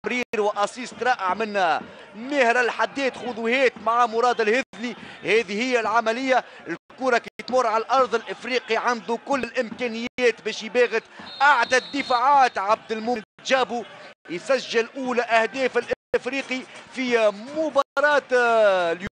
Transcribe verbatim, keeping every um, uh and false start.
تمرير واسيست رائع من ماهر الحداد، خذوهات مع مراد الهذلي. هذه هي العمليه، الكره كي تمر على الارض الافريقي عنده كل الامكانيات باش يباغت اعدى الدفاعات. عبد المؤمن جابو يسجل اولى اهداف الافريقي في مباراه اليوم.